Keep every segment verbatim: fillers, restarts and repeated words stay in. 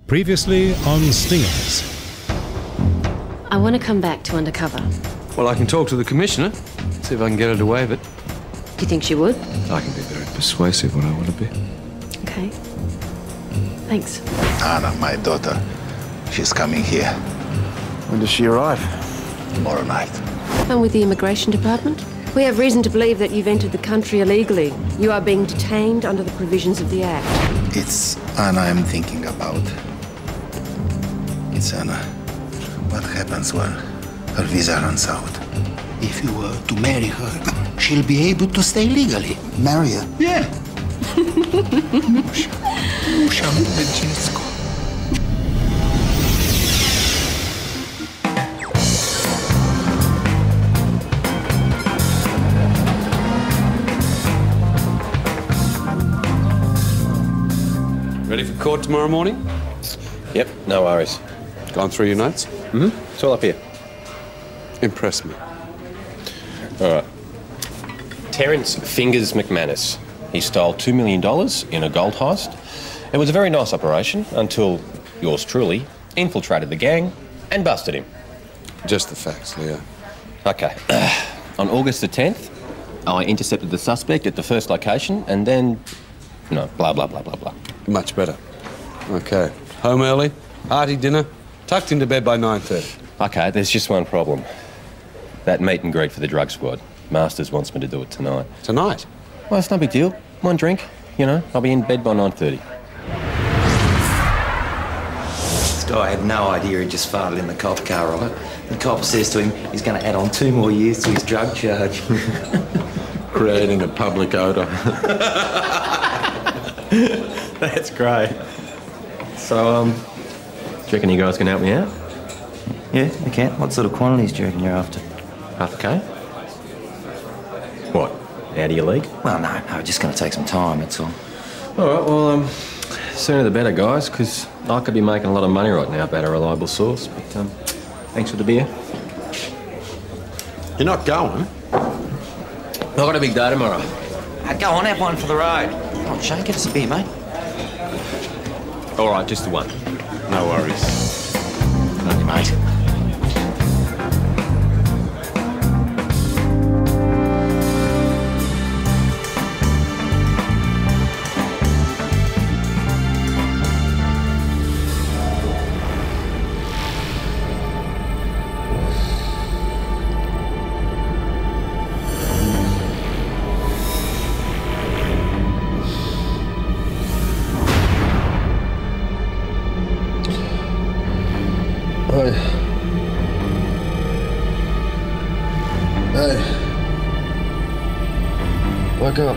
Previously on Stingers. I want to come back to undercover. Well, I can talk to the Commissioner, see if I can get her to waive it. Do you think she would? I can be very persuasive when I want to be. Okay. Thanks. Anna, my daughter, she's coming here. When does she arrive? Tomorrow night. I'm with the Immigration Department. We have reason to believe that you've entered the country illegally. You are being detained under the provisions of the Act. It's Anna I'm thinking about. It's Anna. What happens when her visa runs out? If you were to marry her, she'll be able to stay legally. Marry her? Yeah. Musha moje dziecko. Ready for court tomorrow morning? Yep, no worries. Gone through your notes? Mm-hmm. It's all up here. Impress me. All right. Terence Fingers McManus. He stole two million dollars in a gold heist. It was a very nice operation until yours truly infiltrated the gang and busted him. Just the facts, Leo. Okay. On August the tenth, I intercepted the suspect at the first location and then, no, blah, blah, blah, blah, blah. Much better. Okay. Home early, hearty dinner, tucked into bed by nine thirty. Okay, there's just one problem. That meet and greet for the drug squad. Masters wants me to do it tonight. Tonight? Well, it's no big deal. One drink, you know, I'll be in bed by nine thirty. This guy had no idea he just farted in the cop car, right? The cop says to him he's going to add on two more years to his drug charge. Creating a public odour. That's great. So, um, do you reckon you guys can help me out? Yeah, I can. What sort of quantities do you reckon you're after? Half a K? What? Out of your league? Well, no, no, just going to take some time, that's all. All right, well, um, sooner the better, guys, because I could be making a lot of money right now about a reliable source, but, um, thanks for the beer. You're not going? I've got a big day tomorrow. Uh, go on, have one for the road. Come on, Shane, get us a beer, mate. All right, just the one. No worries. Love you, mate. Hey. Hey. Wake up.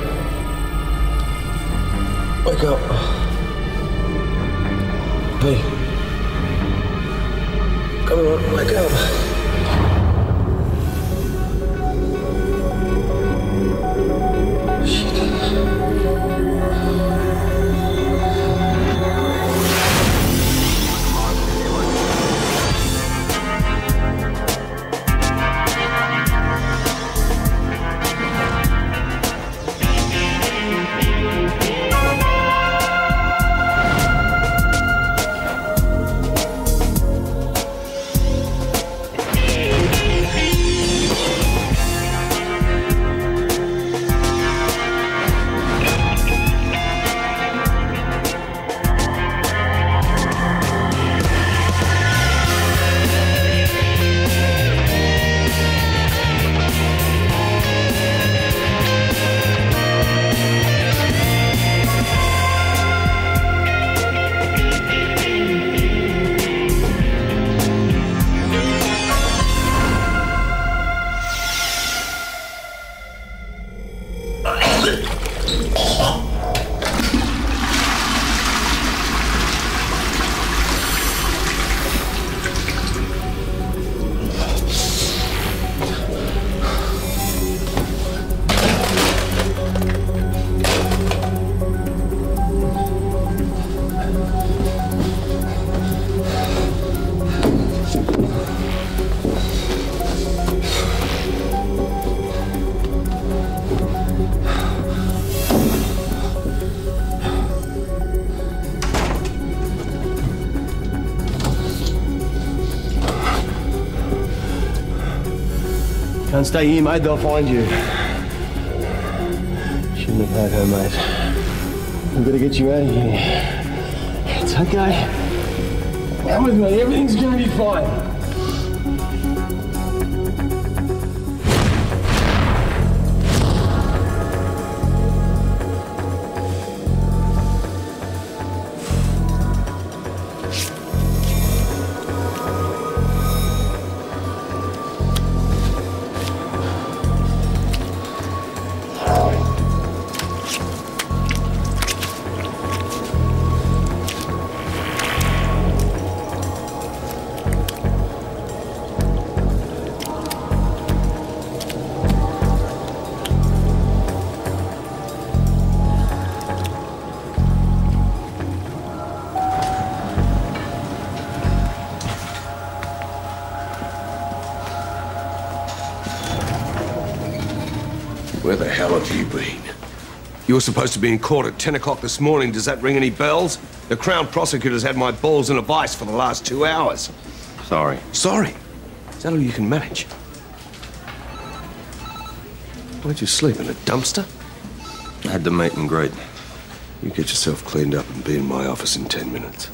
Wake up. Hey. Come on, wake up. Can't stay here, mate. They'll find you. Shouldn't have had her, mate. We better get you out of here. It's okay. Come with me. Everything's gonna be fine. Where the hell have you been? You were supposed to be in court at ten o'clock this morning. Does that ring any bells? The Crown Prosecutor's had my balls in a vice for the last two hours. Sorry. Sorry? Is that all you can manage? Where'd you sleep, in a dumpster? I had the meet and greet. You get yourself cleaned up and be in my office in ten minutes.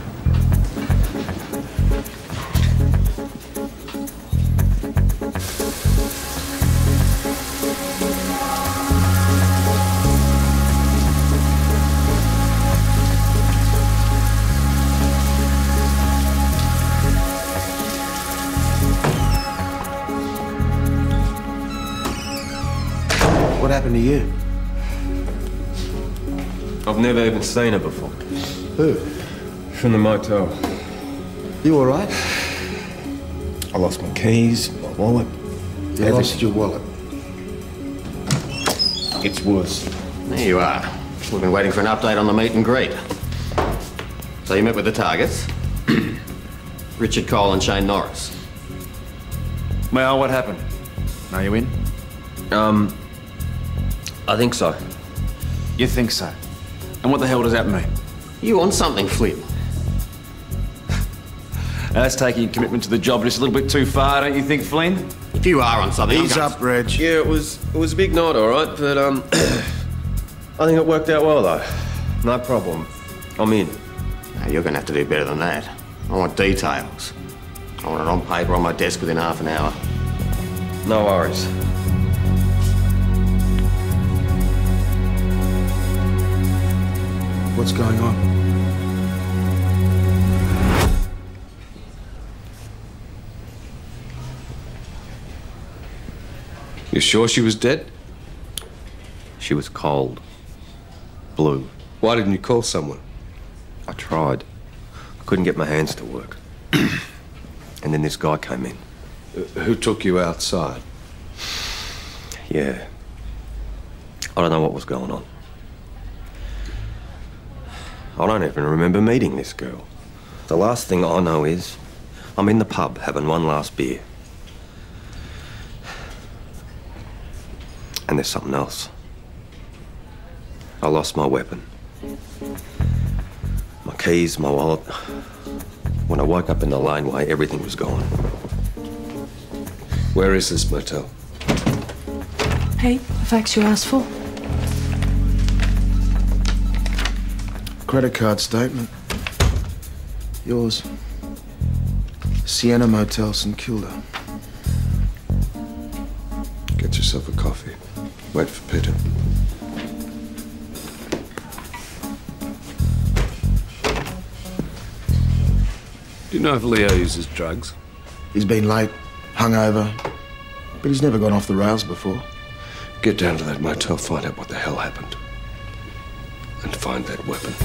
What happened to you? I've never even seen her before. Who? From the motel. You all right? I lost my keys, my wallet. You lost your wallet. It's worse. There you are. We've been waiting for an update on the meet and greet. So you met with the targets? Richard Cole and Shane Norris. Well, what happened? Are you in? Um, I think so. You think so? And what the hell does that mean? You on something, Flynn? That's taking your commitment to the job just a little bit too far, don't you think, Flynn? If you are on something, Ease up, Reg. Yeah, it was it was a big night, all right, but um, I think it worked out well though. No problem. I'm in. Now, you're going to have to do better than that. I want details. I want it on paper on my desk within half an hour. No worries. What's going on? You sure she was dead? She was cold. Blue. Why didn't you call someone? I tried. I couldn't get my hands to work. And then this guy came in. Uh, who took you outside? Yeah. I don't know what was going on. I don't even remember meeting this girl. The last thing I know is I'm in the pub having one last beer. And there's something else. I lost my weapon. My keys, my wallet. When I woke up in the laneway, everything was gone. Where is this motel? Hey, the facts you asked for. Credit card statement. Yours. Sienna Motel, St Kilda. Get yourself a coffee. Wait for Peter. Do you know if Leo uses drugs? He's been late, hungover, but he's never gone off the rails before. Get down to that motel, find out what the hell happened. And find that weapon.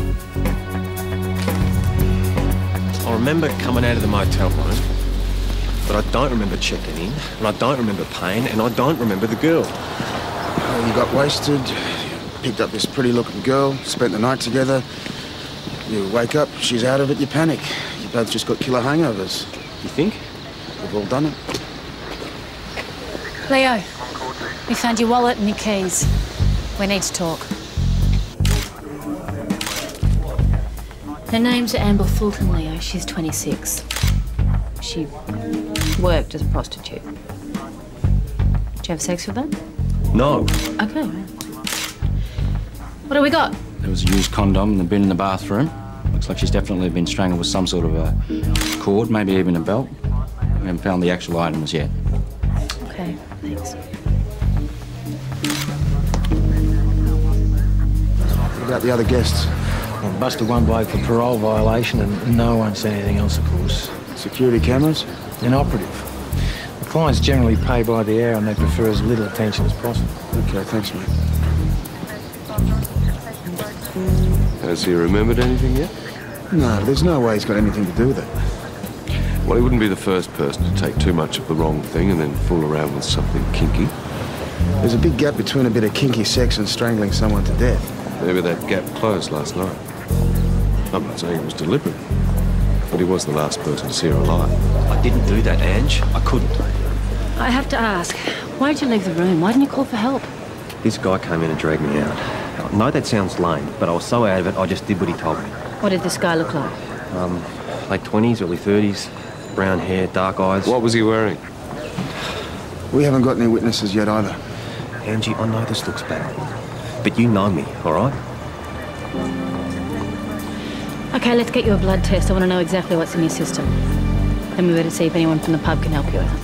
I remember coming out of the motel room, but I don't remember checking in, and I don't remember paying, and I don't remember the girl. Uh, you got wasted, you picked up this pretty-looking girl, spent the night together. You wake up, she's out of it, you panic. You both just got killer hangovers. You think? We've all done it. Leo, we found your wallet and your keys. We need to talk. Her name's Amber Fulton, Leo. She's twenty-six. She worked as a prostitute. you have sex with her? No. Okay. What do we got? There was a used condom in the bin in the bathroom. Looks like she's definitely been strangled with some sort of a cord, maybe even a belt. We haven't found the actual items yet. Okay, thanks. What about the other guests? Well, busted one bloke for parole violation and no one said anything else, of course. Security cameras? Inoperative. The clients generally pay by the hour and they prefer as little attention as possible. Okay, thanks, mate. Has he remembered anything yet? No, there's no way he's got anything to do with it. Well, he wouldn't be the first person to take too much of the wrong thing and then fool around with something kinky. There's a big gap between a bit of kinky sex and strangling someone to death. Maybe that gap closed last night. I'm not saying it was deliberate, but he was the last person to see her alive. I didn't do that, Ange. I couldn't. I have to ask, why did you leave the room? Why didn't you call for help? This guy came in and dragged me out. I know that sounds lame, but I was so out of it, I just did what he told me. What did this guy look like? Um, late twenties, early thirties, brown hair, dark eyes. What was he wearing? We haven't got any witnesses yet either. Angie, I know this looks bad, but you know me, all right? Okay, let's get you a blood test. I want to know exactly what's in your system. Then we better see if anyone from the pub can help you out.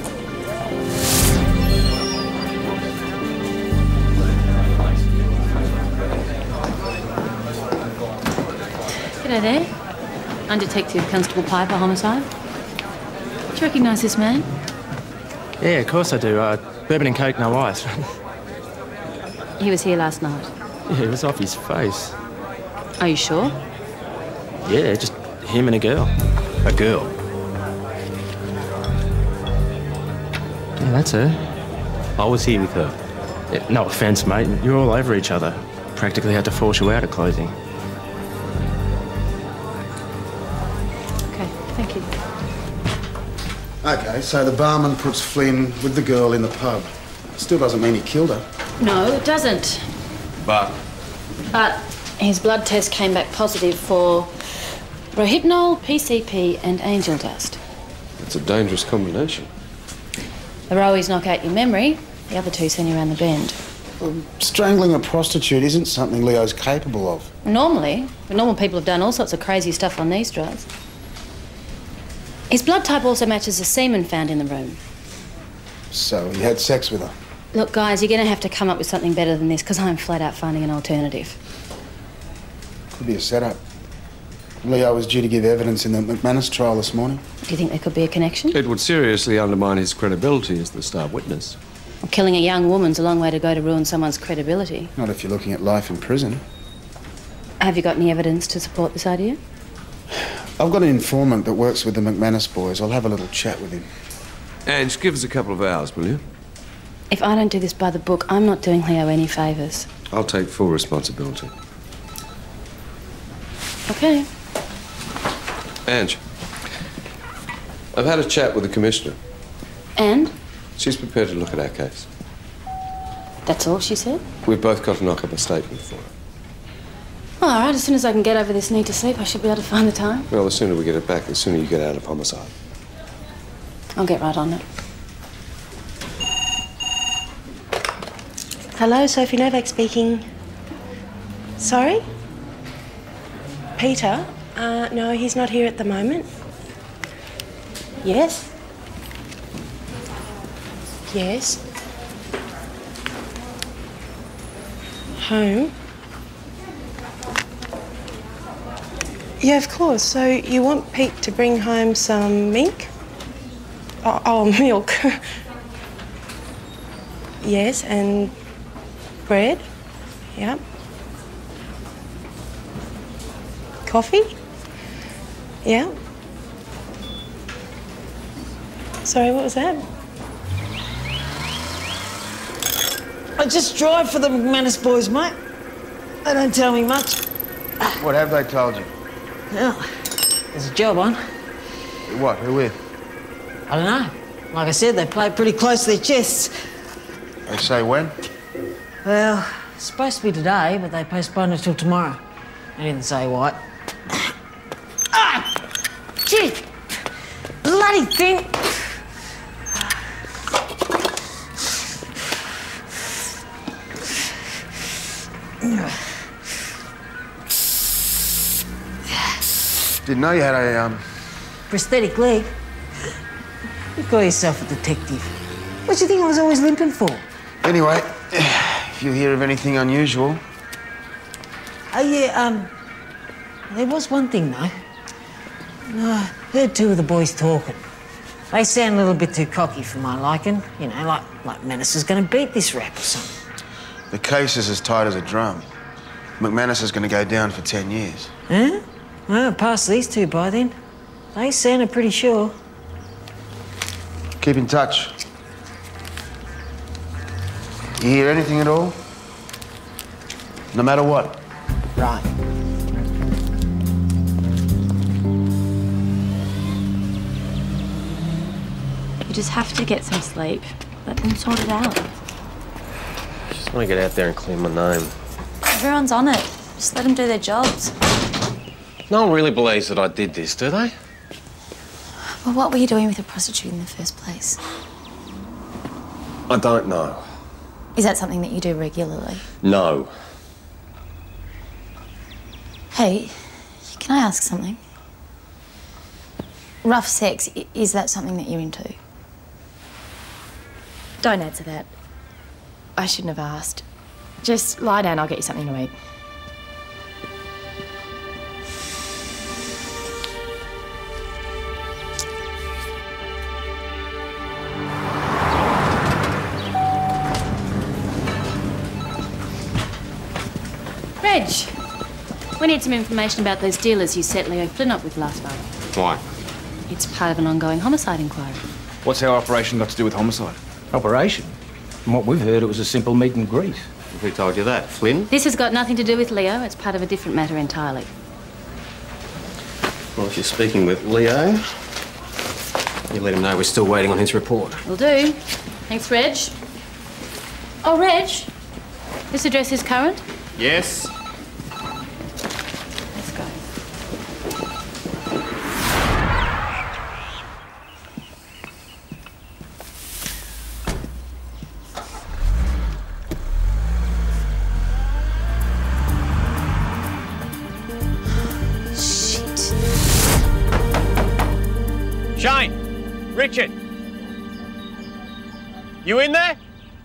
G'day there. I'm Detective Constable Piper, homicide. Do you recognise this man? Yeah, of course I do. Uh, bourbon and coke, no ice. He was here last night. Yeah, it was off his face. Are you sure? Yeah, just him and a girl. A girl? Yeah, that's her. I was here with her. Yeah, no offence, mate. You're all over each other. Practically had to force you out at closing. Okay, thank you. Okay, so the barman puts Flynn with the girl in the pub. Still doesn't mean he killed her. No, it doesn't. But? But his blood test came back positive for Rohypnol, P C P and angel dust. It's a dangerous combination. The Rowies knock out your memory. The other two send you around the bend. Well, strangling a prostitute isn't something Leo's capable of. Normally, but normal people have done all sorts of crazy stuff on these drugs. His blood type also matches the semen found in the room. So he had sex with her. Look, guys, you're going to have to come up with something better than this because I'm flat out finding an alternative. Could be a setup. Leo was due to give evidence in the McManus trial this morning. Do you think there could be a connection? It would seriously undermine his credibility as the star witness. Well, killing a young woman's a long way to go to ruin someone's credibility. Not if you're looking at life in prison. Have you got any evidence to support this idea? I've got an informant that works with the McManus boys. I'll have a little chat with him. Ange, give us a couple of hours, will you? If I don't do this by the book, I'm not doing Leo any favours. I'll take full responsibility. Okay. Ange, I've had a chat with the Commissioner. And? She's prepared to look at our case. That's all she said? We've both got to knock up a statement for her. All right, as soon as I can get over this need to sleep, I should be able to find the time. Well, the sooner we get it back, the sooner you get out of homicide. I'll get right on it. Hello, Sophie Novak speaking. Sorry? Peter? Uh, no, he's not here at the moment. Yes? Yes? Home? Yeah, of course. So you want Pete to bring home some mink? Oh, oh milk. Yes, and bread? Yep. Coffee? Yeah. Sorry, what was that? I just drive for the McManus boys, mate. They don't tell me much. What have they told you? Well, there's a job on. What? Who with? I don't know. Like I said, they play pretty close to their chests. They say when? Well, it's supposed to be today, but they postponed it till tomorrow. They didn't say what. Ah! Gee! Bloody thing! Didn't know you had a, um... Prosthetic leg? You call yourself a detective. What do you think I was always limping for? Anyway, if you hear of anything unusual... Oh, yeah, um... there was one thing, though. No, I heard two of the boys talking. They sound a little bit too cocky for my liking. You know, like, like Menace is going to beat this rap or something. The case is as tight as a drum. McManus is going to go down for ten years. Huh? Well, past these two by then. They sounded pretty sure. Keep in touch. You hear anything at all? No matter what. Right. You just have to get some sleep. Let them sort it out. I just want to get out there and clear my name. Everyone's on it. Just let them do their jobs. No one really believes that I did this, do they? Well, what were you doing with a prostitute in the first place? I don't know. Is that something that you do regularly? No. Hey, can I ask something? Rough sex, i- is that something that you're into? Don't answer that. I shouldn't have asked. Just lie down, I'll get you something to eat. Reg, we need some information about those dealers you set Leo Flynn up with last Friday. Why? It's part of an ongoing homicide inquiry. What's our operation got to do with homicide? Operation? From what we've heard, it was a simple meet and greet. Who told you that? Flynn? This has got nothing to do with Leo. It's part of a different matter entirely. Well, if you're speaking with Leo, you let him know we're still waiting on his report. Will do. Thanks, Reg. Oh, Reg, this address is current? Yes. Let's go. Shane! Richard! You in there?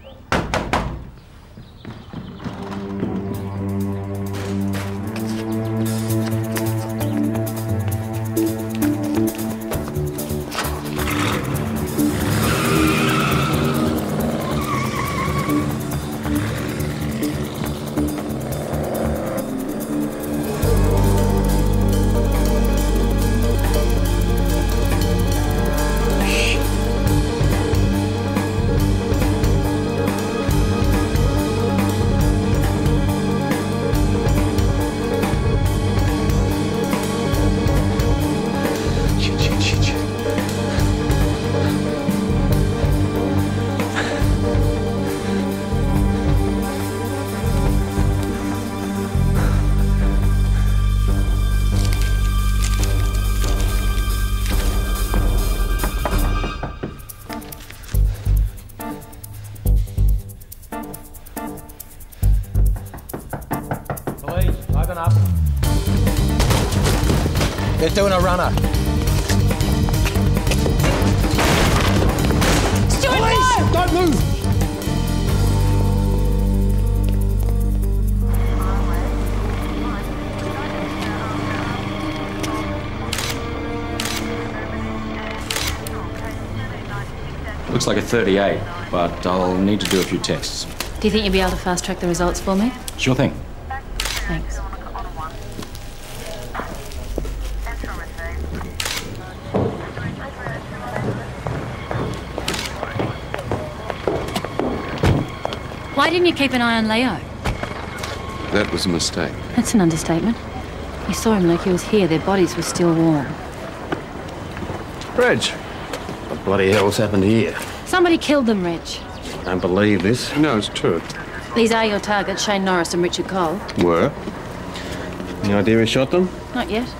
up. They're doing a runner. Stuart, Police! no! Don't move! Looks like a thirty-eight, but I'll need to do a few tests. Do you think you'll be able to fast-track the results for me? Sure thing. Thanks. Why didn't you keep an eye on Leo? That was a mistake. That's an understatement. You saw him like he was here. Their bodies were still warm. Reg, what bloody hell's happened here? Somebody killed them, Reg. I don't believe this. No, it's true. These are your targets, Shane Norris and Richard Cole. Were? Any idea who shot them? Not yet.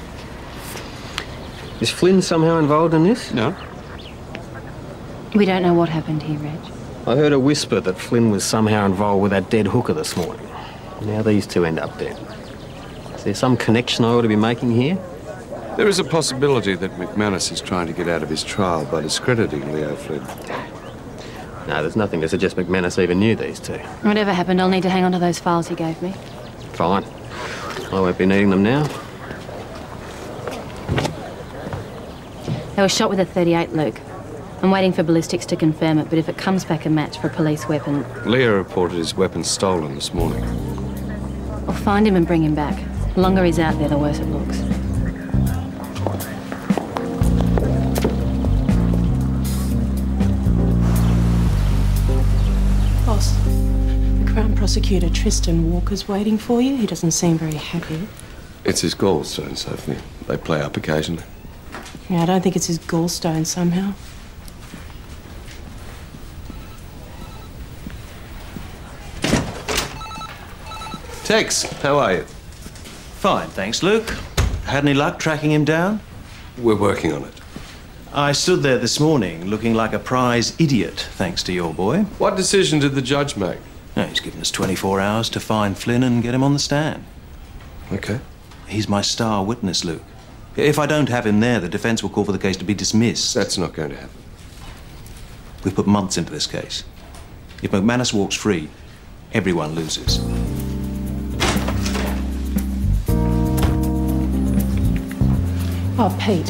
Is Flynn somehow involved in this? No. We don't know what happened here, Reg. I heard a whisper that Flynn was somehow involved with that dead hooker this morning. Now these two end up dead. Is there some connection I ought to be making here? There is a possibility that McManus is trying to get out of his trial by discrediting Leo Flynn. No, there's nothing to suggest McManus even knew these two. Whatever happened, I'll need to hang on to those files he gave me. Fine. I won't be needing them now. They were shot with a thirty-eight, Luke. I'm waiting for ballistics to confirm it, but if it comes back a match for a police weapon... Leo reported his weapon stolen this morning. I'll find him and bring him back. The longer he's out there, the worse it looks. Boss, the Crown Prosecutor Tristan Walker's waiting for you. He doesn't seem very happy. It's his gallstone, Sophie. They play up occasionally. Yeah, I don't think it's his gallstone somehow. Tex, how are you? Fine, thanks, Luke. Had any luck tracking him down? We're working on it. I stood there this morning looking like a prize idiot, thanks to your boy. What decision did the judge make? No, he's given us twenty-four hours to find Flynn and get him on the stand. Okay. He's my star witness, Luke. If I don't have him there, the defense will call for the case to be dismissed. That's not going to happen. We've put months into this case. If McManus walks free, everyone loses. Oh, Pete.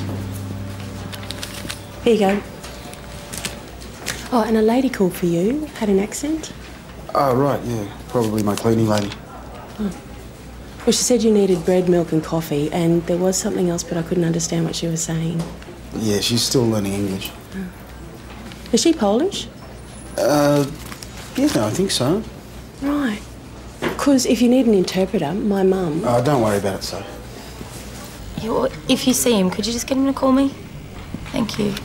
Here you go. Oh, and a lady called for you. Had an accent. Oh, right, yeah. Probably my cleaning lady. Oh. Well, she said you needed bread, milk and coffee, and there was something else, but I couldn't understand what she was saying. Yeah, she's still learning English. Oh. Is she Polish? Uh, yeah, no, I think so. Right. Because if you need an interpreter, my mum... Oh, don't worry about it, so. Yeah, well, if you see him, could you just get him to call me? Thank you.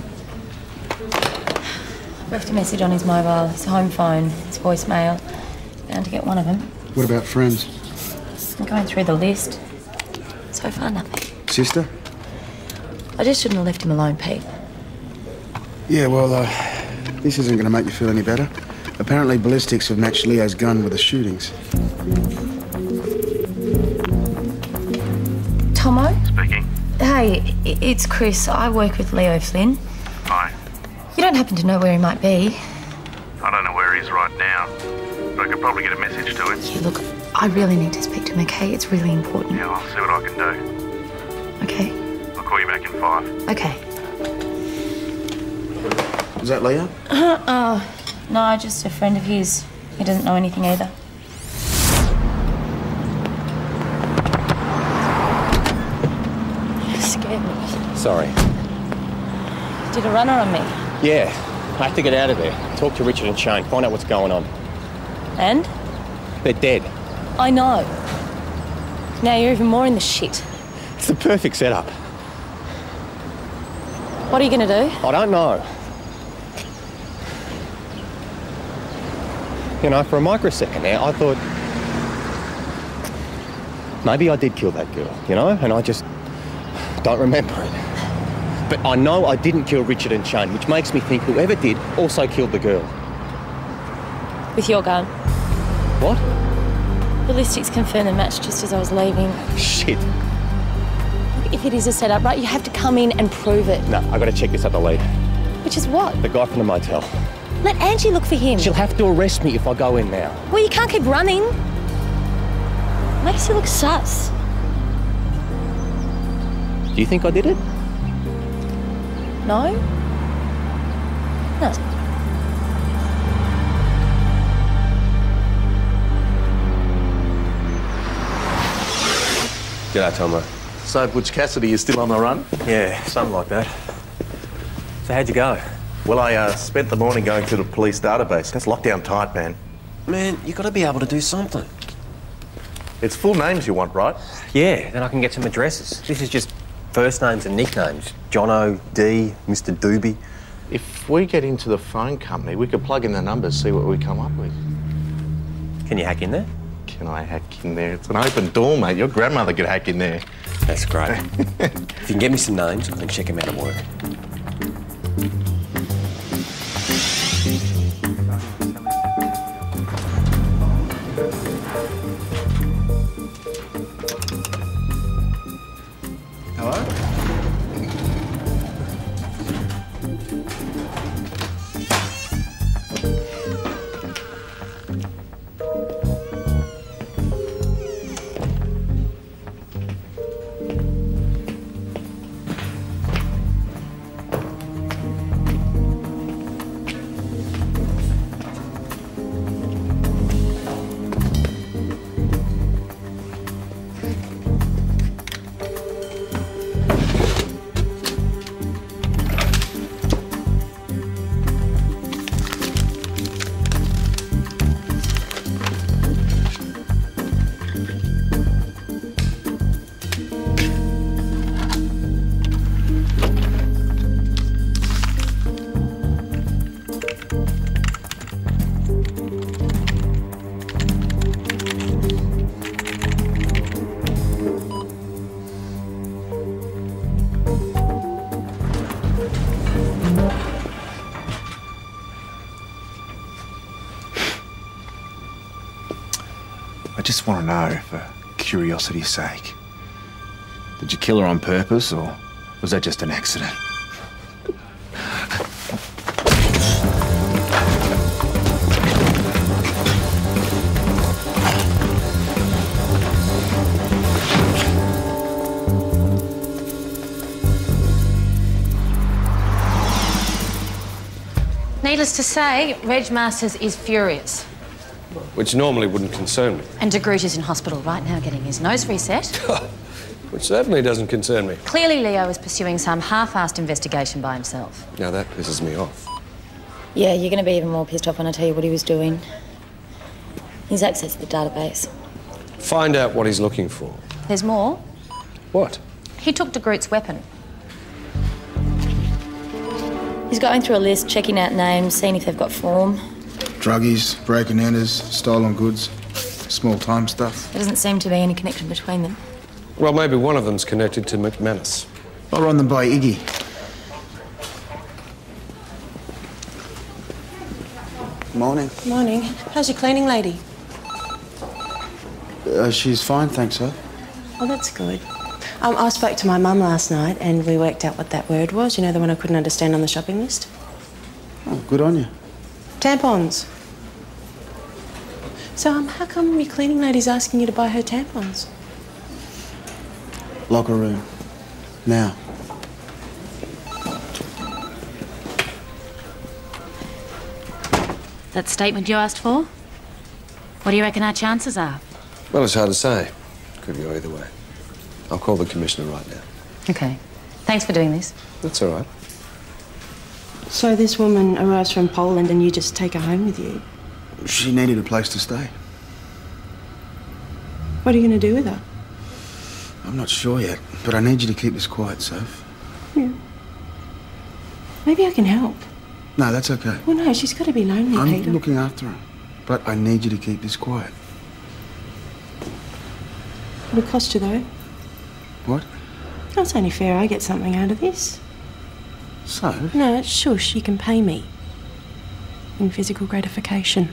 Left a message on his mobile, his home phone, his voicemail. Bound to get one of them. What about friends? I'm going through the list. So far, nothing. Sister? I just shouldn't have left him alone, Pete. Yeah, well, uh, this isn't going to make you feel any better. Apparently, ballistics have matched Leo's gun with the shootings. Tomo? Speaking. Hey, i- it's Chris. I work with Leo Flynn. Hi. You don't happen to know where he might be? I don't know where he is right now, but I could probably get a message to him. Yeah, look, I really need to speak to him, okay? It's really important. Yeah, I'll see what I can do. Okay? I'll call you back in five. Okay. Is that Leo? Uh, oh, no, just a friend of his. He doesn't know anything either. You scared me. Sorry. Did a runner on me. Yeah, I have to get out of there. Talk to Richard and Shane, find out what's going on. And? They're dead. I know. Now you're even more in the shit. It's the perfect setup. What are you gonna do? I don't know. You know, for a microsecond there, I thought maybe I did kill that girl, you know, and I just don't remember it. But I know I didn't kill Richard and Shane, which makes me think whoever did also killed the girl. With your gun. What? Ballistics confirmed the match just as I was leaving. Shit. If it is a setup, right, you have to come in and prove it. No, I gotta check this other lead. Which is what? The guy from the motel. Let Angie look for him. She'll have to arrest me if I go in now. Well, you can't keep running. Makes you look sus. Do you think I did it? No? No. G'day, Tomo. So Butch Cassidy is still on the run? Yeah, something like that. So how'd you go? Well, I uh, spent the morning going through the police database. That's lockdown tight, man. Man, you gotta be able to do something. It's full names you want, right? Yeah, then I can get some addresses. This is just first names and nicknames. Jono, D, Mister Doobie. If we get into the phone company, we could plug in the numbers, see what we come up with. Can you hack in there? Can I hack in there? It's an open door, mate. Your grandmother could hack in there. That's great. If you can get me some names, I can check them out at work. Hello? just want to know, for curiosity's sake, did you kill her on purpose, or was that just an accident? Needless to say, Reg Masters is furious. Which normally wouldn't concern me. And De Groot is in hospital right now getting his nose reset. Which certainly doesn't concern me. Clearly Leo is pursuing some half-assed investigation by himself. Now that pisses me off. Yeah, you're going to be even more pissed off when I tell you what he was doing. He's accessed the database. Find out what he's looking for. There's more. What? He took De Groot's weapon. He's going through a list, checking out names, seeing if they've got form. Druggies, break-and enters, stolen goods, small-time stuff. There doesn't seem to be any connection between them. Well, maybe one of them's connected to McManus. I'll run them by Iggy. Morning. Morning. How's your cleaning lady? Uh, she's fine, thanks, sir. Oh, that's good. Um, I spoke to my mum last night and we worked out what that word was. You know, the one I couldn't understand on the shopping list? Oh, good on you. Tampons. So, um, how come your cleaning lady's asking you to buy her tampons? Locker room. Now. That statement you asked for? What do you reckon our chances are? Well, it's hard to say. Could go either way. I'll call the Commissioner right now. Okay. Thanks for doing this. That's all right. So this woman arrives from Poland and you just take her home with you? She needed a place to stay. What are you going to do with her? I'm not sure yet, but I need you to keep this quiet, Soph. Yeah. Maybe I can help. No, that's okay. Well, no, she's got to be lonely, I'm Peter. looking after her. But I need you to keep this quiet. It'll cost you, though. What? That's only fair I get something out of this. So? No, shush, you can pay me. In physical gratification.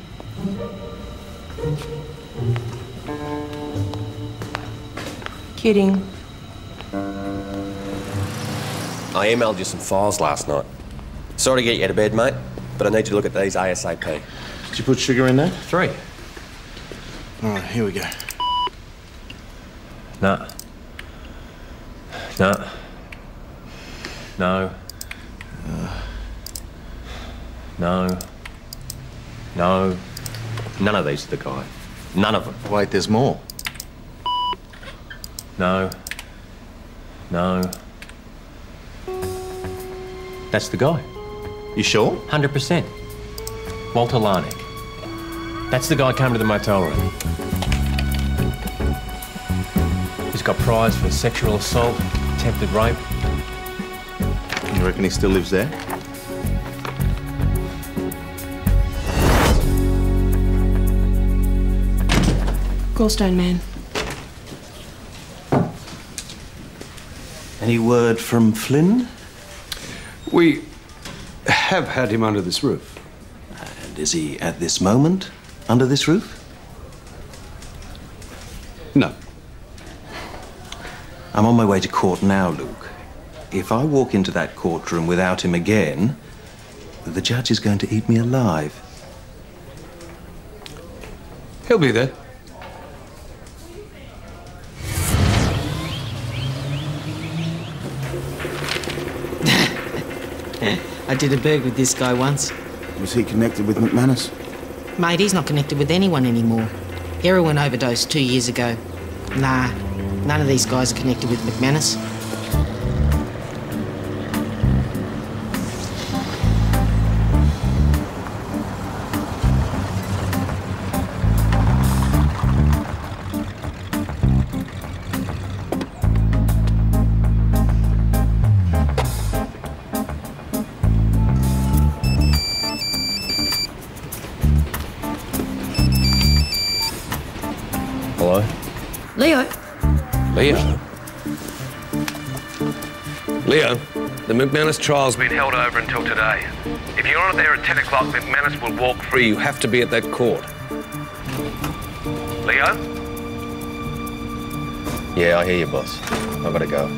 Kidding. I emailed you some files last night. Sorry to get you out of bed, mate, but I need you to look at these ASAP. Did you put sugar in there? Three. All right, here we go. No. No. No. Uh. No. No. None of these are the guy. None of them. Wait, there's more. No. No. That's the guy. You sure? one hundred percent. Walter Larnick. That's the guy who came to the motel room. He's got priors for sexual assault, attempted rape. You reckon he still lives there? Gallstone man. Any word from Flynn? We have had him under this roof. And is he at this moment under this roof? No. I'm on my way to court now, Luke. If I walk into that courtroom without him again, the judge is going to eat me alive. He'll be there. I did a burg with this guy once. Was he connected with McManus? Mate, he's not connected with anyone anymore. Heroin overdose two years ago. Nah, none of these guys are connected with McManus. Hello? Leo. Leo? Leo, the McManus trial's been held over until today. If you're not there at ten o'clock, McManus will walk free. You have to be at that court. Leo? Yeah, I hear you, boss. I've got to go.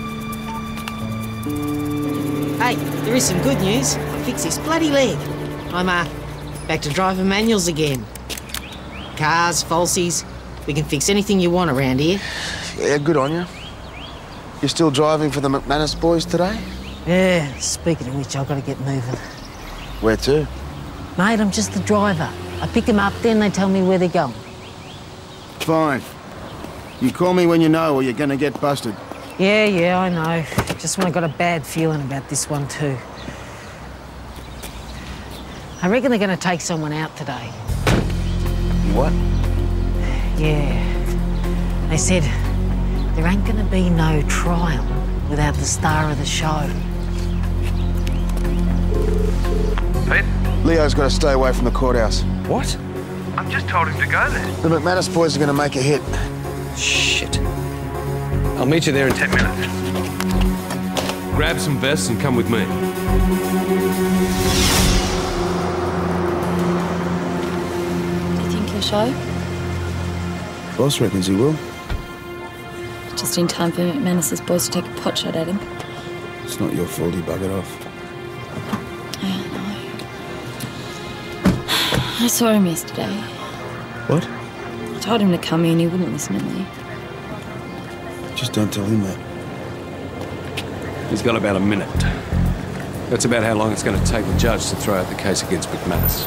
Hey, there is some good news. I fixed this bloody leg. I'm, uh, back to driving manuals again. Cars, falsies. We can fix anything you want around here. Yeah, good on you. You're still driving for the McManus boys today? Yeah, speaking of which, I've got to get moving. Where to? Mate, I'm just the driver. I pick them up, then they tell me where they're going. Fine. You call me when you know or you're gonna get busted. Yeah, yeah, I know. Just when I got a bad feeling about this one too. I reckon they're gonna take someone out today. What? Yeah. They said there ain't gonna be no trial without the star of the show. Pete? Leo's got to stay away from the courthouse. What? I've just told him to go there. The McManus boys are going to make a hit. Shit. I'll meet you there in ten minutes. Grab some vests and come with me. Do you think he'll show? Boss reckons he will. Just in time for McManus's boys to take a pot shot at him. It's not your fault he buggered off. I saw him yesterday. What? I told him to come in, he wouldn't listen to me. Just don't tell him that. He's got about a minute. That's about how long it's going to take the judge to throw out the case against McManus.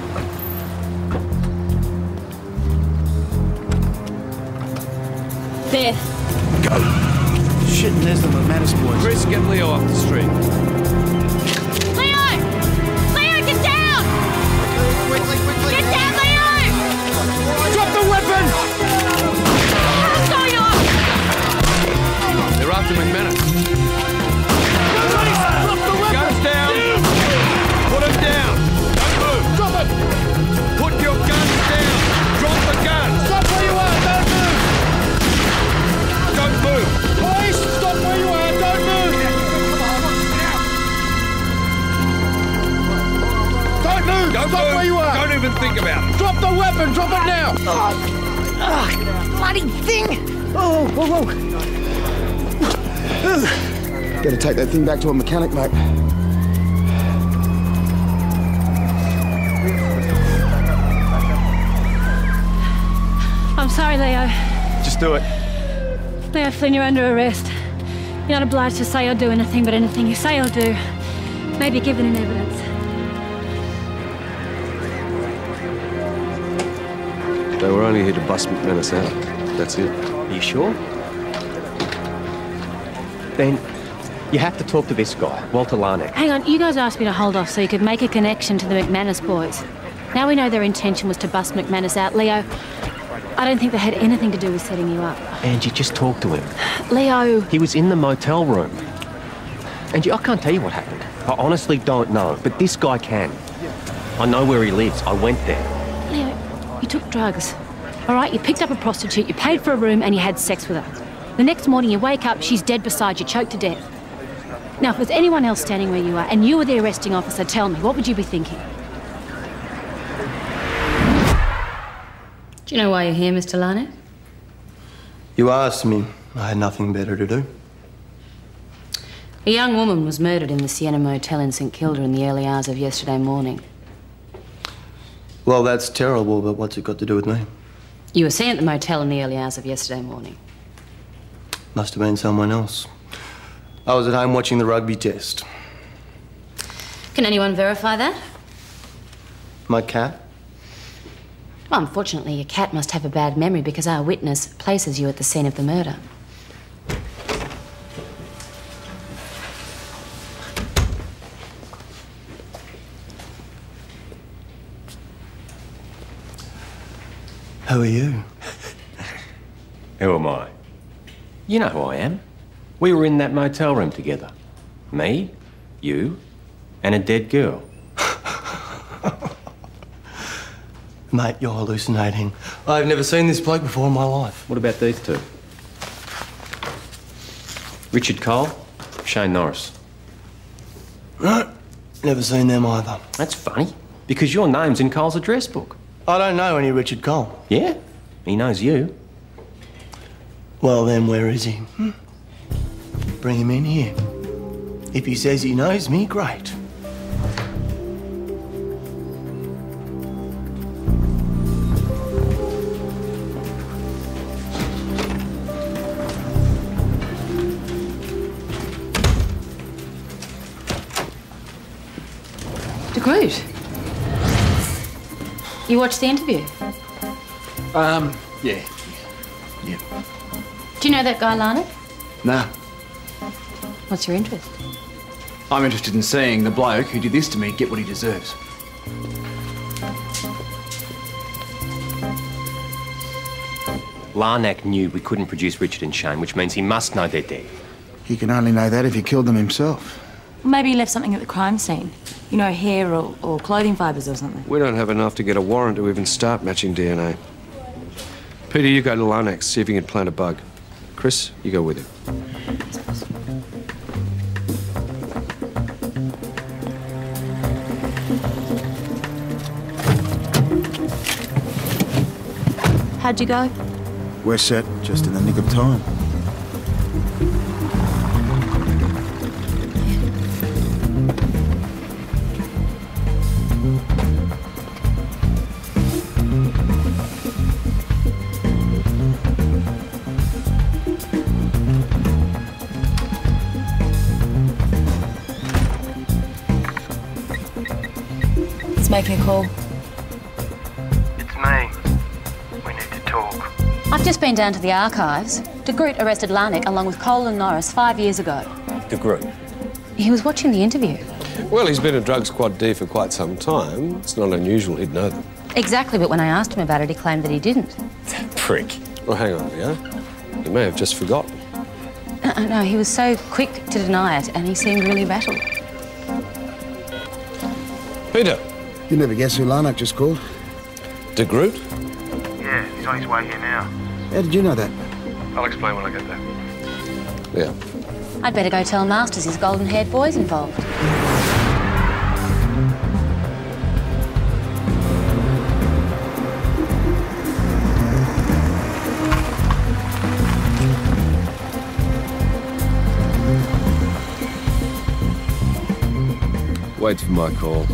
There. Go! Shit, and there's the McManus boys. Chris, get Leo off the street. Leo! Leo, get down! Quickly, quickly! Get down, Leo! Drop the weapon! What's going on? They're after McManus. Drop the weapon! Guns down! Put him down! Don't move! Drop it! Put your guns down! Drop the guns! Stop where you are! Don't move! Don't move! Boys, stop where you are! Don't move! Don't move! Don't stop move. where you are! Don't even think about it! Drop the weapon! Drop it now! Oh, oh, bloody thing! Oh, whoa, whoa. Gotta take that thing back to a mechanic, mate. I'm sorry, Leo. Just do it. Leo Flynn, you're under arrest. You're not obliged to say or do anything, but anything you say or do may be given in evidence. They were only here to bust McManus out. That's it. Are you sure? Then you have to talk to this guy, Walter Larnack. Hang on, you guys asked me to hold off so you could make a connection to the McManus boys. Now we know their intention was to bust McManus out. Leo, I don't think they had anything to do with setting you up. Angie, just talk to him. Leo... He was in the motel room. Angie, I can't tell you what happened. I honestly don't know, but this guy can. I know where he lives. I went there. Leo, you took drugs. All right, you picked up a prostitute, you paid for a room, and you had sex with her. The next morning you wake up, she's dead beside you, choked to death. Now, if there's anyone else standing where you are, and you were the arresting officer, tell me, what would you be thinking? Do you know why you're here, Mister Larnack? You asked me. I had nothing better to do. A young woman was murdered in the Sienna Motel in St Kilda in the early hours of yesterday morning. Well, that's terrible, but what's it got to do with me? You were seen at the motel in the early hours of yesterday morning. Must have been someone else. I was at home watching the rugby test. Can anyone verify that? My cat? Well, unfortunately, your cat must have a bad memory because our witness places you at the scene of the murder. Who are you? Who am I? You know who I am. We were in that motel room together. Me, you, and a dead girl. Mate, you're hallucinating. I've never seen this bloke before in my life. What about these two? Richard Cole, Shane Norris. No, never seen them either. That's funny, because your name's in Cole's address book. I don't know any Richard Cole. Yeah? He knows you. Well, then, where is he? Hmm? Bring him in here. If he says he knows me, great. De Groot. You watched the interview? Um, yeah. Yeah. Do you know that guy, Larnack? Nah. What's your interest? I'm interested in seeing the bloke who did this to me get what he deserves. Larnack knew we couldn't produce Richard and Shane, which means he must know they're dead. He can only know that if he killed them himself. Maybe he left something at the crime scene. You know, hair or, or clothing fibres or something. We don't have enough to get a warrant to even start matching D N A. Peter, you go to Larnack, see if you can plant a bug. Chris, you go with him. How'd you go? We're set, just in the nick of time. He's making a call. It's me. We need to talk. I've just been down to the archives. De Groot arrested Larnack along with Cole and Norris five years ago. De Groot? He was watching the interview. Well, he's been a drug squad D for quite some time. It's not unusual he'd know them. Exactly, but when I asked him about it, he claimed that he didn't. Prick. Well, hang on, Leo. He may have just forgotten. Uh, no, he was so quick to deny it, and he seemed really rattled. Peter. You never guess who Larnack just called? De Groot? Yeah, he's on his way here now. How did you know that? I'll explain when I get there. Yeah. I'd better go tell Masters his golden-haired boy's involved. Wait for my call.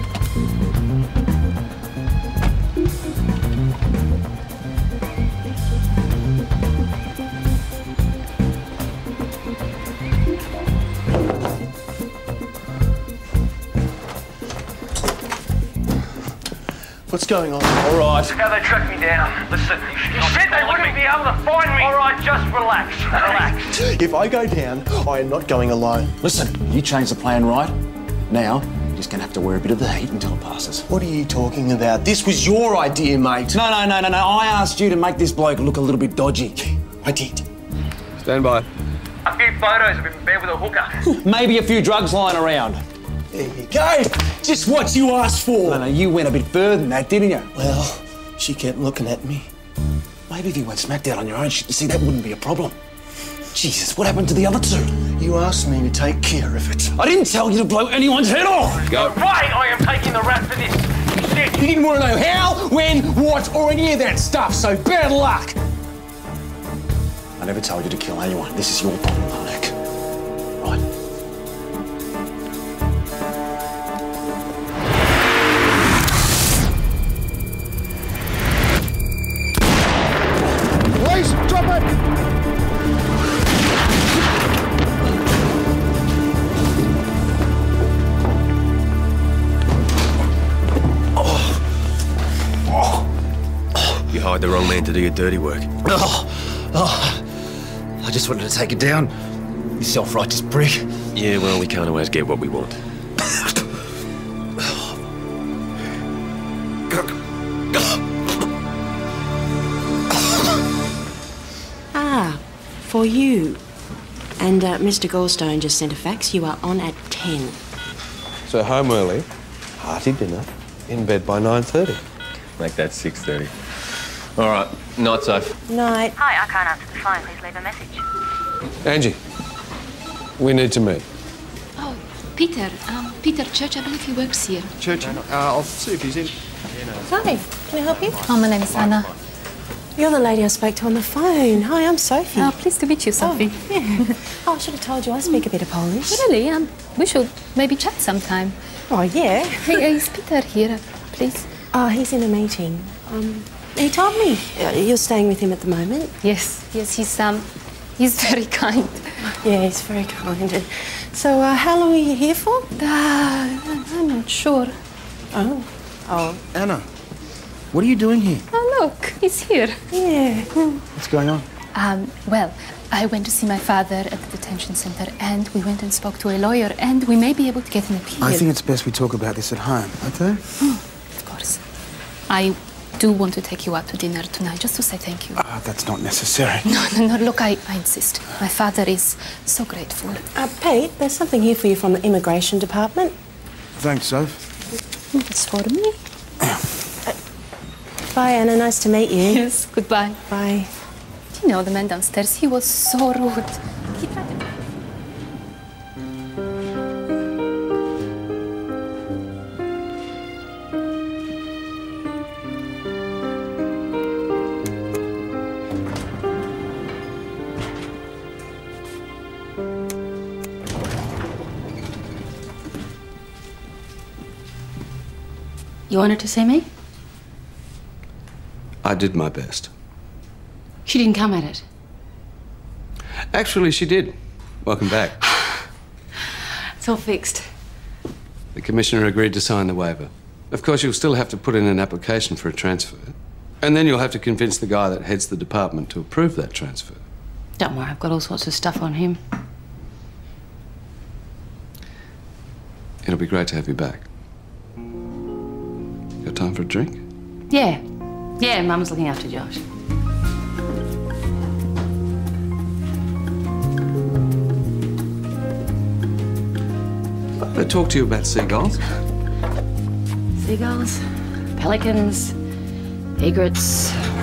What's going on? All right. How they tracked me down. Listen, you said they wouldn't be able to find me. All right, just relax. Relax. If I go down, I am not going alone. Listen, you changed the plan, right? Now, you're just gonna have to wear a bit of the heat until it passes. What are you talking about? This was your idea, mate. No, no, no, no, no. I asked you to make this bloke look a little bit dodgy. I did. Stand by. A few photos of him in bed with a hooker. Maybe a few drugs lying around. There you go. Just what you asked for. No, no, you went a bit further than that, didn't you? Well, she kept looking at me. Maybe if you went smacked out on your own shit, you see, that wouldn't be a problem. Jesus, what happened to the other two? You asked me to take care of it. I didn't tell you to blow anyone's head off! Go. Right, I am taking the rap for this. You said You didn't want to know how, when, what, or any of that stuff, so bad luck. I never told you to kill anyone. This is your problem, Larnack. Right? Police, drop it! You hired the wrong man to do your dirty work. Oh, oh. I just wanted to take it down. You self-righteous prick. Yeah, well, we can't always get what we want. Ah, for you. And uh, Mister Goldstone just sent a fax. You are on at ten. So home early, hearty dinner, in bed by nine thirty. Make that six thirty. All right, night safe. Night. Hi, I can't answer the phone. Please leave a message. Angie, we need to meet. Oh, Peter. Um, Peter Church, I believe he works here. Church, uh, I'll see if he's in. Hi, can I help you? Oh, my name's Anna. You're the lady I spoke to on the phone. Hi, I'm Sophie. Oh, pleased to meet you, Sophie. Oh, yeah. Oh, I should have told you I speak a bit of Polish. Really? Um, we should maybe chat sometime. Oh, yeah. Hey, is Peter here, please? Oh, he's in a meeting. Um, he told me uh, you're staying with him at the moment. Yes, yes, he's um, he's very kind. Yeah, he's very kind. And so, uh, how long are you here for? Uh, I'm not sure. Oh. Oh, Anna, what are you doing here? Oh, look, he's here. Yeah. What's going on? Um, well, I went to see my father at the detention center, and we went and spoke to a lawyer, and we may be able to get an appeal. I think it's best we talk about this at home, okay? Of course. I do want to take you out to dinner tonight, just to say thank you. Ah, that's not necessary. No, no, no, look, I, I insist. My father is so grateful. Uh, Pete, there's something here for you from the immigration department. Thanks, Soph. It's for me. Bye, Anna. Nice to meet you. Yes, goodbye. Bye. You know, the man downstairs, he was so rude. He tried to... You wanted to see me? I did my best. She didn't come at it. Actually, she did. Welcome back. It's all fixed. The Commissioner agreed to sign the waiver. Of course, you'll still have to put in an application for a transfer. And then you'll have to convince the guy that heads the department to approve that transfer. Don't worry, I've got all sorts of stuff on him. It'll be great to have you back. Got time for a drink? Yeah. Yeah, Mum's looking after Josh. I talk to you about seagulls. Seagulls, pelicans, egrets,